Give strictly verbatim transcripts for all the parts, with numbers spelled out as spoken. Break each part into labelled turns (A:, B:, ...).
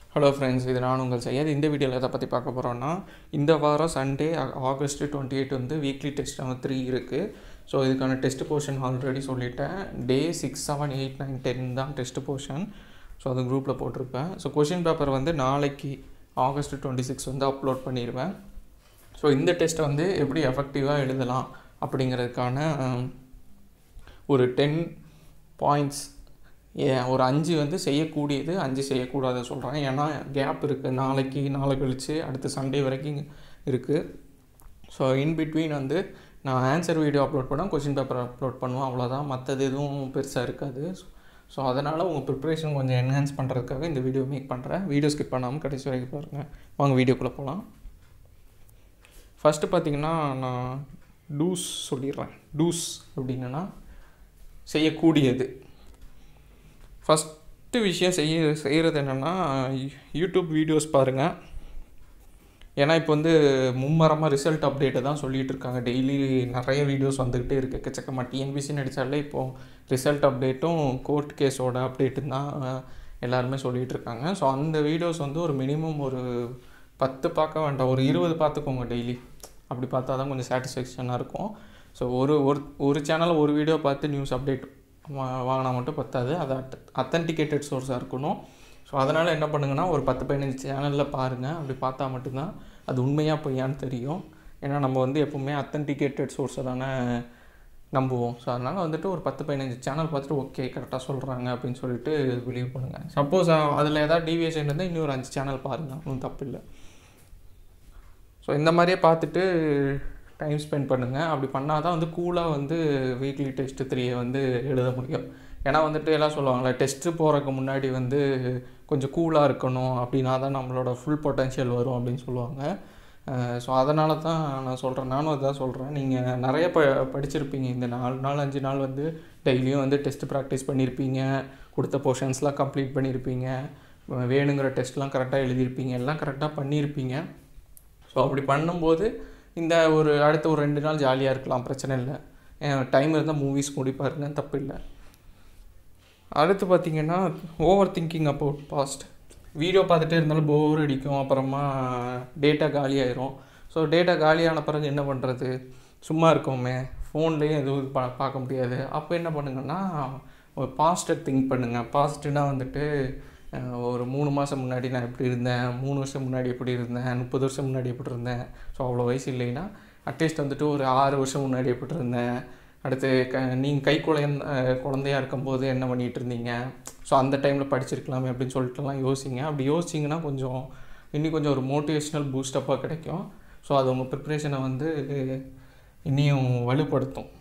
A: Hello friends, இது நான் உங்கள் சையத். இந்த வீடியோவில் எதை பற்றி பார்க்க போகிறோன்னா, இந்த வாரம் சண்டே ஆகஸ்ட் டுவெண்ட்டி எயிட் வந்து வீக்லி டெஸ்ட் நம்பர் த்ரீ இருக்குது. ஸோ இதுக்கான டெஸ்ட் போர்ஷன் ஆல்ரெடி சொல்லிட்டேன். Day six seven eight nine ten தான் டெஸ்ட் போர்ஷன். ஸோ அது குரூப்பில் போட்டிருப்பேன். ஸோ கொஷின் பேப்பர் வந்து நாளைக்கு ஆகஸ்ட் டுவெண்ட்டி சிக்ஸ் வந்து அப்லோட் பண்ணிடுவேன். ஸோ இந்த டெஸ்ட்டை வந்து எப்படி எஃபெக்டிவாக எழுதலாம் அப்படிங்கிறதுக்கான ஒரு டென் பாயிண்ட்ஸ், ஏன் ஒரு அஞ்சு வந்து செய்யக்கூடியது, அஞ்சு செய்யக்கூடாது சொல்கிறேன். ஏன்னா கேப் இருக்குது, நாளைக்கு நாளை கழித்து அடுத்த சண்டே வரைக்கும் இருக்குது. ஸோ இன்பிட்வீன் வந்து நான் ஆன்சர் வீடியோ அப்லோட் பண்ணால் கொஷின் பேப்பர் அப்லோட் பண்ணுவேன், அவ்வளோதான். மற்றது எதுவும் பெருசாக இருக்காது. ஸோ அதனால் உங்கள் ப்ரிப்ரேஷன் கொஞ்சம் என்ஹான்ஸ் பண்ணுறதுக்காக இந்த வீடியோ மேக் பண்ணுறேன். வீடியோ ஸ்கிப் பண்ணாமல் கடைசி வரைக்கும் பாருங்கள். வாங்க வீடியோக்குள்ளே போகலாம். ஃபஸ்ட்டு பார்த்திங்கன்னா நான் டூஸ் சொல்லிடுறேன். டூஸ் அப்படின்னா செய்யக்கூடியது. ஃபஸ்ட்டு விஷயம் செய்ய செய்கிறது என்னென்னா, யூடியூப் வீடியோஸ் பாருங்கள். ஏன்னா இப்போ வந்து மும்மரமாக ரிசல்ட் அப்டேட்டை தான் சொல்லிகிட்டு இருக்காங்க. டெய்லி நிறைய வீடியோஸ் வந்துக்கிட்டே இருக்குது. எக்கச்சக்கமாக டிஎன்பிஎஸ்சின்னு அடித்தாலே இப்போது ரிசல்ட் அப்டேட்டும் கோர்ட் கேஸோட அப்டேட்டும் தான் எல்லாருமே சொல்லிகிட்டு இருக்காங்க. ஸோ அந்த வீடியோஸ் வந்து ஒரு மினிமம் ஒரு பத்து பார்க்க வேண்டாம், ஒரு இருபது பார்த்துக்கோங்க டெய்லி. அப்படி பார்த்தா தான் கொஞ்சம் சாட்டிஸ்ஃபேக்ஷனாக இருக்கும். ஸோ ஒரு ஒரு சேனலில் ஒரு வீடியோ பார்த்து நியூஸ் அப்டேட் வா வாங்கினா மட்டும் பத்தாது, அது அட் அத்தன்டிகேட்டட் சோர்ஸாக இருக்கணும். ஸோ அதனால் என்ன பண்ணுங்கன்னா, ஒரு பத்து பதினஞ்சு சேனலில் பாருங்கள். அப்படி பார்த்தா மட்டும்தான் அது உண்மையாக பொய்யான்னு தெரியும். ஏன்னா நம்ம வந்து எப்போவுமே அத்தன்டிகேட்டட் சோர்ஸை தானே நம்புவோம். ஸோ அதனால் வந்துட்டு ஒரு பத்து பதினஞ்சு சேனல் பார்த்துட்டு ஓகே கரெக்டாக சொல்கிறாங்க அப்படின்னு சொல்லிட்டு பிலீவ் பண்ணுங்கள். சப்போஸ் அதில் ஏதாவது டீவியேஷன் இருந்தால் இன்னொரு அஞ்சு சேனல் பாருங்கள், ஒன்றும் தப்பு இல்லை. ஸோ இந்த மாதிரியே பார்த்துட்டு டைம் ஸ்பெண்ட் பண்ணுங்கள். அப்படி பண்ணால் தான் வந்து கூலாக வந்து வீக்லி டெஸ்ட்டு த்ரீயை வந்து எழுத முடியும். ஏன்னா வந்துட்டு எல்லாம் சொல்லுவாங்களே, டெஸ்ட்டு போகிறதுக்கு முன்னாடி வந்து கொஞ்சம் கூலாக இருக்கணும், அப்படின்னா தான் நம்மளோட ஃபுல் பொட்டென்ஷியல் வரும் அப்படின்னு சொல்லுவாங்க. ஸோ அதனால தான் நான் சொல்கிறேன், நானும் அதுதான் சொல்கிறேன். நீங்கள் நிறைய ப படிச்சிருப்பீங்க இந்த நாலு நாள் அஞ்சு நாள் வந்து டெய்லியும் வந்து டெஸ்ட் ப்ராக்டிஸ் பண்ணியிருப்பீங்க, கொடுத்த போர்ஷன்ஸ்லாம் கம்ப்ளீட் பண்ணியிருப்பீங்க, வேணுங்கிற டெஸ்ட்லாம் கரெக்டாக எழுதியிருப்பீங்க, எல்லாம் கரெக்டாக பண்ணியிருப்பீங்க. ஸோ அப்படி பண்ணும்போது இந்த ஒரு அடுத்த ஒரு ரெண்டு நாள் ஜாலியாக இருக்கலாம், பிரச்சனை இல்லை. டைம் இருந்தால் மூவிஸ் கூடி பாருங்க, தப்பு இல்லை. அடுத்து பார்த்திங்கன்னா, over thinking about past. Video பார்த்துட்டே இருந்தாலும் போர் அடிக்கும், அப்புறமா டேட்டா காலியாயிரும். ஸோ டேட்டா காலியான பிறகு என்ன பண்ணுறது, சும்மா இருக்கோமே, ஃபோன்லேயும் எதுவும் பா பார்க்க முடியாது. அப்போ என்ன பண்ணுங்கன்னா, ஒரு பாஸ்ட்டை திங்க் பண்ணுங்கள். பாஸ்ட்டுனா வந்துட்டு ஒரு மூணு மாதம் முன்னாடி நான் எப்படி இருந்தேன், மூணு வருஷம் முன்னாடி எப்படி இருந்தேன், முப்பது வருஷம் முன்னாடி எப்படி இருந்தேன். ஸோ அவ்வளோ வயசு இல்லைன்னா அட்லீஸ்ட் வந்துட்டு ஒரு ஆறு வருஷம் முன்னாடி எப்படி இருந்தேன். அடுத்து க நீங்கள் கை குழந்த குழந்தையாக இருக்கும்போது என்ன பண்ணிகிட்டு இருந்தீங்க, ஸோ அந்த டைமில் படிச்சிருக்கலாமே அப்படின்னு சொல்லிட்டுலாம் யோசிங்க. அப்படி யோசிச்சிங்கன்னா கொஞ்சம் இன்னும் கொஞ்சம் ஒரு மோட்டிவேஷ்னல் பூஸ்டப்பாக கிடைக்கும். ஸோ அது உங்கள் ப்ரிப்ரேஷனை வந்து இன்னும் வலுப்படுத்தும்.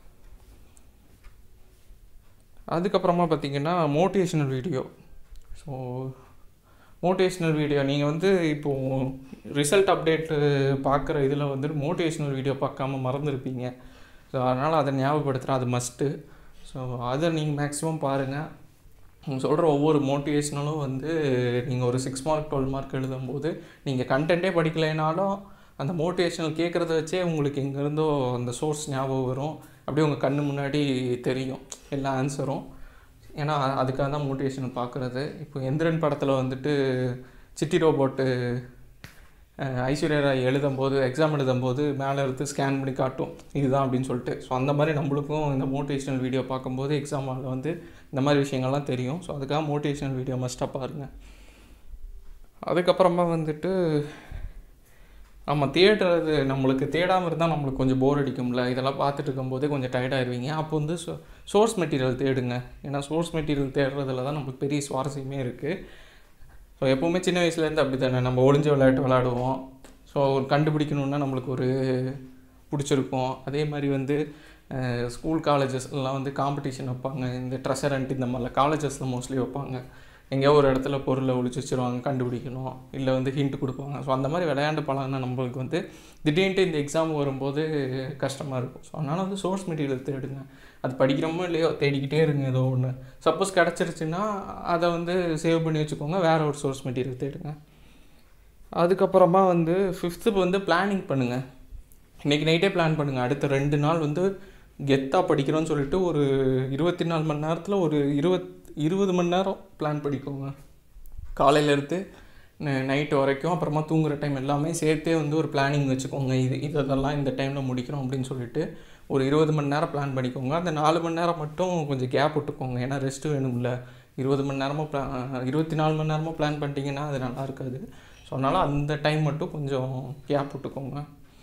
A: அதுக்கப்புறமா பார்த்திங்கன்னா motivational video. So motivational video நீங்கள் வந்து இப்போது ரிசல்ட் அப்டேட்டு பார்க்குற இதில் வந்து மோட்டிவேஷ்னல் வீடியோ பார்க்காம மறந்துருப்பீங்க. ஸோ அதனால் அதை ஞாபகப்படுத்துகிறேன், அது மஸ்ட்டு. ஸோ அதை நீங்கள் மேக்ஸிமம் பாருங்கள். நீங்கள் சொல்கிற ஒவ்வொரு மோட்டிவேஷ்னலும் வந்து நீங்கள் ஒரு சிக்ஸ் மார்க் டுவெல் மார்க் எழுதும்போது நீங்கள் கண்டென்ட்டே படிக்கலைனாலும் அந்த மோட்டிவேஷ்னல் கேட்குறத வச்சே உங்களுக்கு எங்கேருந்தோ அந்த சோர்ஸ் ஞாபகம் வரும். அப்படியே உங்கள் கண்ணு முன்னாடி தெரியும் எல்லா ஆன்சரும். ஏன்னா அதுக்காக தான் மோட்டிவேஷன் பார்க்குறது. இப்போ எந்திரன் படத்தில் வந்துட்டு சிட்டி ரோபோட்டு ஐஸ்வர்யா ராய் எழுதும்போது, எக்ஸாம் எழுதும்போது மேலே எடுத்து ஸ்கேன் பண்ணி காட்டும் இதுதான் அப்படின்னு சொல்லிட்டு. ஸோ அந்த மாதிரி நம்மளுக்கும் இந்த மோட்டிவேஷ்னல் வீடியோ பார்க்கும்போது எக்ஸாமில் வந்து இந்த மாதிரி விஷயங்கள்லாம் தெரியும். ஸோ அதுக்காக மோட்டிவேஷ்னல் வீடியோ மஸ்ட்டாக பாருங்கள். அதுக்கப்புறமா வந்துட்டு நம்ம தேடுறது, நம்மளுக்கு தேடாமல் இருந்தால் நம்மளுக்கு கொஞ்சம் போர் அடிக்கும்ல. இதெல்லாம் பார்த்துட்டு இருக்கும்போதே கொஞ்சம் டயர்டாகிடுவீங்க. அப்போ வந்து சோ சோர்ஸ் மெட்டீரியல் தேடுங்க. ஏன்னா சோர்ஸ் மெட்டீரியல் தேடுறதுல தான் நம்மளுக்கு பெரிய சுவாரஸ்யமே இருக்குது. ஸோ எப்போவுமே சின்ன வயசுலேருந்து அப்படி தானே, நம்ம ஒளிஞ்ச விளையாட்டு விளையாடுவோம். ஸோ கண்டுபிடிக்கணுன்னா நம்மளுக்கு ஒரு பிடிச்சிருக்கும். அதே மாதிரி வந்து ஸ்கூல் காலேஜஸ்லாம் வந்து காம்படிஷன் வைப்பாங்க. இந்த ட்ரெஷர் ஹண்ட் இந்த மாதிரிலாம் காலேஜஸில் மோஸ்ட்லி வைப்பாங்க. எங்கேயோ ஒரு இடத்துல பொருளை ஒழிச்சு வச்சுருவாங்க, கண்டுபிடிக்கணும், இல்லை வந்து ஹிண்ட் கொடுப்பாங்க. ஸோ அந்த மாதிரி விளையாண்டு பழகினா நம்மளுக்கு வந்து திடீர்னு இந்த எக்ஸாம் வரும்போது கஷ்டமாக இருக்கும். ஸோ அதனால் வந்து சோர்ஸ் மெட்டீரியல் தேடுங்க. அது படிக்கிறோமோ இல்லையோ தேடிக்கிட்டே இருங்க. ஏதோ ஒன்று சப்போஸ் கிடச்சிருச்சுன்னா அதை வந்து சேவ் பண்ணி வச்சுக்கோங்க, வேறு ஒரு சோர்ஸ் மெட்டீரியல் தேடுங்க. அதுக்கப்புறமா வந்து ஃபிஃப்த்து வந்து பிளானிங் பண்ணுங்கள். இன்றைக்கி நைட்டே பிளான் பண்ணுங்கள். அடுத்த ரெண்டு நாள் வந்து கெத்தாக படிக்கிறோன்னு சொல்லிட்டு ஒரு இருபத்தி நாலு மணி நேரத்தில் ஒரு இருபத் இருபது மணி நேரம் பிளான் படிக்கோங்க. காலையில் எடுத்து நைட்டு வரைக்கும் அப்புறமா தூங்குகிற டைம் எல்லாமே சேர்த்தே வந்து ஒரு பிளானிங் வச்சுக்கோங்க. இது இதெல்லாம் இந்த டைமில் முடிக்கிறோம் அப்படின்னு சொல்லிட்டு ஒரு இருபது மணி நேரம் பிளான் பண்ணிக்கோங்க. அந்த நாலு மணி நேரம் மட்டும் கொஞ்சம் கேப் விட்டுக்கோங்க. ஏன்னா ரெஸ்ட்டு வேணும்ல. இருபது மணி நேரமும் ப்ளா இருபத்தி நாலு மணி நேரமும் பிளான் பண்ணிட்டீங்கன்னா அது நல்லா இருக்காது. ஸோ அதனால் அந்த டைம் மட்டும் கொஞ்சம் கேப் விட்டுக்கோங்க.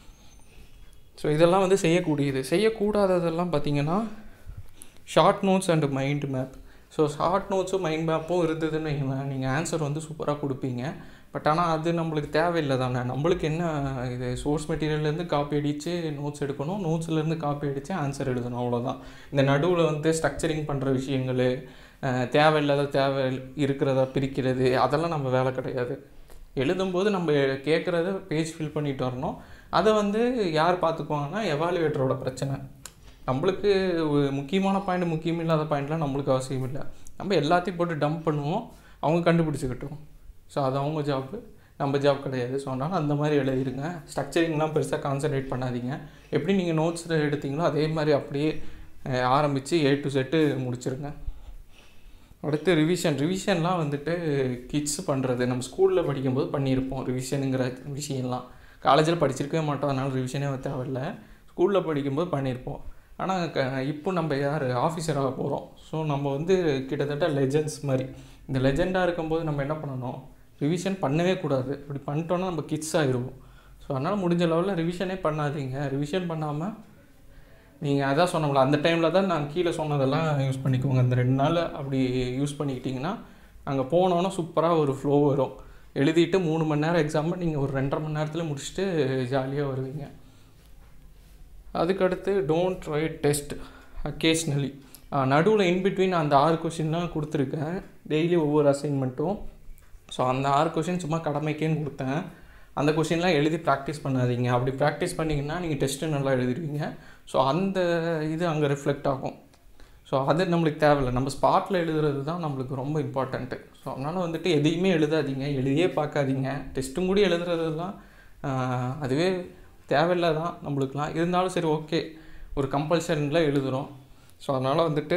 A: ஸோ இதெல்லாம் வந்து செய்யக்கூடியது. செய்யக்கூடாததெல்லாம் பார்த்திங்கன்னா short notes and mind map. So short நோட்ஸும் மைண்ட் மேப்பும் இருந்ததுன்னு வைங்களேன், நீங்கள் ஆன்சர் வந்து சூப்பராக கொடுப்பீங்க. பட் ஆனால் அது நம்மளுக்கு தேவையில்லை தானே. நம்மளுக்கு என்ன இது சோர்ஸ் மெட்டீரியல்லேருந்து காப்பி அடித்து நோட்ஸ் எடுக்கணும், நோட்ஸ்லேருந்து காப்பி அடித்து ஆன்சர் எழுதணும், அவ்வளோதான். இந்த நடுவில் வந்து ஸ்ட்ரக்சரிங் பண்ணுற விஷயங்கள், தேவையில்லாத தேவை இருக்கிறத பிரிக்கிறது, அதெல்லாம் நம்ம வேலை கிடையாது. எழுதும்போது நம்ம கேட்குறத பேஜ் ஃபில் பண்ணிட்டு வரணும். அதை வந்து யார் பார்த்துக்குவாங்கன்னா எவாலுவேட்டரோட பிரச்சனை. நம்மளுக்கு முக்கியமான பாயிண்ட் முக்கியம் இல்லாத பாயிண்ட்லாம் நம்மளுக்கு அவசியம் இல்லை. நம்ம எல்லாத்தையும் போட்டு டம்ப் பண்ணுவோம், அவங்க கண்டுபிடிச்சிக்கிட்டோம். ஸோ அது அவங்க ஜாப்பு, நம்ம ஜாப் கிடையாது. ஸோ அதனால் அந்த மாதிரி எழுதிடுங்க. ஸ்ட்ரக்சரிங்லாம் பெருசாக கான்சன்ட்ரேட் பண்ணாதீங்க. எப்படி நீங்கள் நோட்ஸில் எடுத்தீங்களோ அதே மாதிரி அப்படியே ஆரம்பித்து ஏ டு செட்டு முடிச்சிருங்க. அடுத்து ரிவிஷன். ரிவிஷன்லாம் வந்துட்டு கிட்ஸ் பண்ணுறது, நம்ம ஸ்கூலில் படிக்கும்போது பண்ணியிருப்போம். ரிவிஷனுங்கிற விஷயம்லாம் காலேஜில் படிச்சிருக்கவே மாட்டோம், அதனால் ரிவிஷனே தேவையில்லை. ஸ்கூலில் படிக்கும்போது பண்ணியிருப்போம். ஆனால் க இப்போ நம்ம யார் ஆஃபீஸராக போகிறோம். ஸோ நம்ம வந்து கிட்டத்தட்ட லெஜெண்ட்ஸ் மாதிரி. இந்த லெஜெண்டாக இருக்கும்போது நம்ம என்ன பண்ணணும், ரிவிஷன் பண்ணவே கூடாது. அப்படி பண்ணிட்டோன்னா நம்ம கிட்ஸ் ஆகிடுவோம். ஸோ அதனால் முடிஞ்ச லெவலில் ரிவிஷனே பண்ணாதீங்க. ரிவிஷன் பண்ணாமல் நீங்கள் அதான் சொன்னோம்ல, அந்த டைமில் தான் நான் கீழே சொன்னதெல்லாம் யூஸ் பண்ணிக்கோங்க. அந்த ரெண்டு நாள் அப்படி யூஸ் பண்ணிக்கிட்டிங்கன்னா அங்கே போனோன்னா சூப்பராக ஒரு ஃப்ளோ வரும். எழுதிட்டு மூணு மணி நேரம் எக்ஸாமை நீங்கள் ஒரு ரெண்டரை மணி நேரத்தில் முடிச்சுட்டு ஜாலியாக வருவீங்க. அதுக்கடுத்து டோன்ட் ரைட் டெஸ்ட் அக்கேஷ்னலி. நடுவில் இன்பிட்வீன் அந்த ஆறு கொஷின்லாம் கொடுத்துருக்கேன், டெய்லி ஒவ்வொரு அசைன்மெண்ட்டும். ஸோ அந்த ஆறு கொஷின் சும்மா கடமைக்கேன்னு கொடுத்தேன். அந்த கொஷின்லாம் எழுதி ப்ராக்டிஸ் பண்ணாதீங்க. அப்படி ப்ராக்டிஸ் பண்ணிங்கன்னா நீங்கள் டெஸ்ட்டு நல்லா எழுதிடுவீங்க. ஸோ அந்த இது அங்கே ரிஃப்ளெக்ட் ஆகும். ஸோ அது நம்மளுக்கு தேவையில்லை. நம்ம ஸ்பாட்டில் எழுதுறது தான் நம்மளுக்கு ரொம்ப இம்பார்ட்டண்ட்டு. ஸோ அதனால் வந்துட்டு எதையுமே எழுதாதீங்க, எழுதியே பார்க்காதீங்க. டெஸ்ட்டும் கூட எழுதுறது தான் அதுவே தேவையில்லை தான் நம்மளுக்குலாம். இருந்தாலும் சரி, ஓகே, ஒரு கம்பல்ஷனில் எழுதுகிறோம். ஸோ அதனால் வந்துட்டு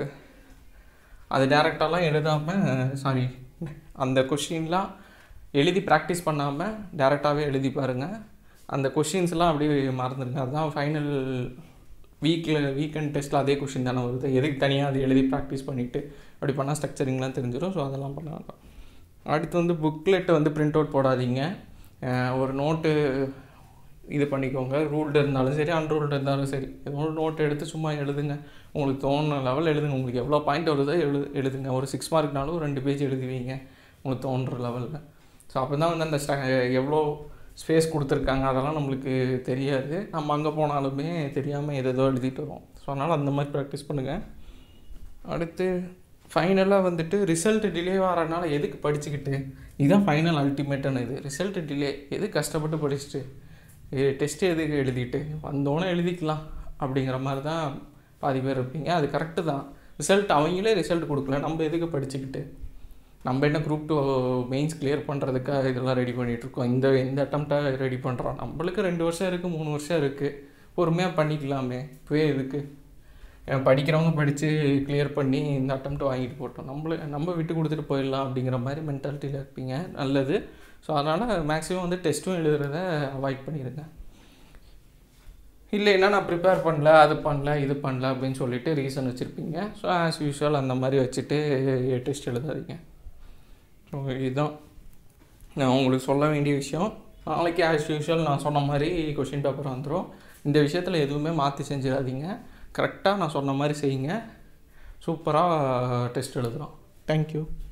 A: அது டேரெக்டாலாம் எழுதாமல், சாரி, அந்த கொஷின்லாம் எழுதி ப்ராக்டிஸ் பண்ணாமல் டேரெக்டாகவே எழுதி பாருங்கள். அந்த கொஷின்ஸ்லாம் அப்படியே மறந்துடுங்க. அதுதான் ஃபைனல் வீக்கில் வீக்கெண்ட் டெஸ்ட்டில் அதே கொஷின் தானே வருது. எதுக்கு தனியாக அது எழுதி ப்ராக்டிஸ் பண்ணிவிட்டு அப்படி பண்ணால் ஸ்ட்ரக்சரிங்லாம் தெரிஞ்சிடும். ஸோ அதெல்லாம் பண்ண வேண்டாம். அடுத்து வந்து புக்லெட்டை வந்து பிரிண்ட் அவுட் போடாதீங்க. ஒரு நோட்டு இது பண்ணிக்கோங்க. ரூல்டு இருந்தாலும் சரி, அன்ரூல்டு இருந்தாலும் சரி, ஏதோ ஒரு நோட்டு எடுத்து சும்மா எழுதுங்க. உங்களுக்கு தோணுன லெவல் எழுதுங்க. உங்களுக்கு எவ்வளோ பாயிண்ட் வருதோ எழுது எழுதுங்க ஒரு சிக்ஸ் மார்க்னாலும் ஒரு ரெண்டு பேஜ் எழுதுவீங்க உங்களுக்கு தோன்ற லெவலில். ஸோ அப்போ தான் வந்து அந்த ஸ்ட எவ்வளோ ஸ்பேஸ் கொடுத்துருக்காங்க அதெல்லாம் நம்மளுக்கு தெரியாது. நம்ம அங்கே போனாலுமே தெரியாமல் எதோ எழுதிட்டு வரோம். ஸோ அதனால் அந்த மாதிரி ப்ராக்டிஸ் பண்ணுங்கள். அடுத்து ஃபைனலாக வந்துட்டு ரிசல்ட்டு டிலே ஆகிறதுனால எதுக்கு படிச்சுக்கிட்டு, இதுதான் ஃபைனல் அல்டிமேட்டான இது. ரிசல்ட்டு டிலே எது கஷ்டப்பட்டு படிச்சுட்டு, டெஸ்ட்டு எதுக்கு எழுதிட்டு வந்தோன்னே எழுதிக்கலாம் அப்படிங்கிற மாதிரி தான் பாதி பேர் இருப்பீங்க. அது கரெக்டு தான். ரிசல்ட் அவங்களே ரிசல்ட் கொடுக்கல, நம்ம எதுக்கு படிச்சுக்கிட்டு. நம்ம என்ன குரூப் டூ மெயின்ஸ் கிளியர் பண்ணுறதுக்காக இதெல்லாம் ரெடி பண்ணிகிட்ருக்கோம். இந்த இந்த அட்டம்ப்டாக ரெடி பண்ணுறோம். நம்மளுக்கு ரெண்டு வருஷம் இருக்குது, மூணு வருஷம் இருக்குது, பொறுமையாக பண்ணிக்கலாமே. இப்போவே எதுக்கு படிக்கிறவங்க படித்து கிளியர் பண்ணி இந்த அட்டம்ப்ட் வாங்கிட்டு போட்டோம், நம்மள நம்ம விட்டு கொடுத்துட்டு போயிடலாம் அப்படிங்கிற மாதிரி மென்டாலிட்டியில் இருப்பீங்க. நல்லது. ஸோ அதனால் மேக்ஸிமம் வந்து டெஸ்ட்டும் எழுதுறத அவாய்ட் பண்ணிடுங்க. இல்லைன்னா நான் ப்ரிப்பேர் பண்ணல, அது பண்ணல, இது பண்ணல அப்படின்னு சொல்லிட்டு ரீசன் வச்சுருப்பீங்க. ஸோ ஆஸ் யூஷுவல் அந்த மாதிரி வச்சுட்டு டெஸ்ட் எழுதாதீங்க. ஸோ இதுதான் நான் உங்களுக்கு சொல்ல வேண்டிய விஷயம். நாளைக்கு ஆஸ் யூஷுவல் நான் சொன்ன மாதிரி கொஷின் பேப்பர் வந்துடும். இந்த விஷயத்தில் எதுவுமே மாற்றி செஞ்சிடாதீங்க. கரெக்டாக நான் சொன்ன மாதிரி செய்யுங்க. சூப்பராக டெஸ்ட் எழுதுகிறோம். தேங்க்யூ.